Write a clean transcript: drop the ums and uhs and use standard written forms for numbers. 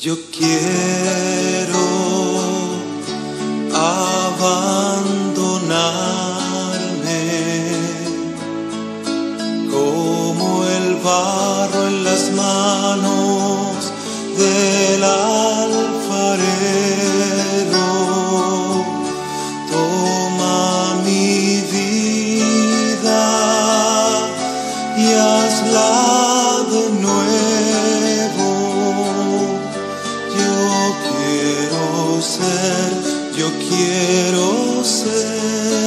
Yo quiero abandonarme como el barro en las manos del alfarero. Toma mi vida y hazla de nuevo. Yo quiero ser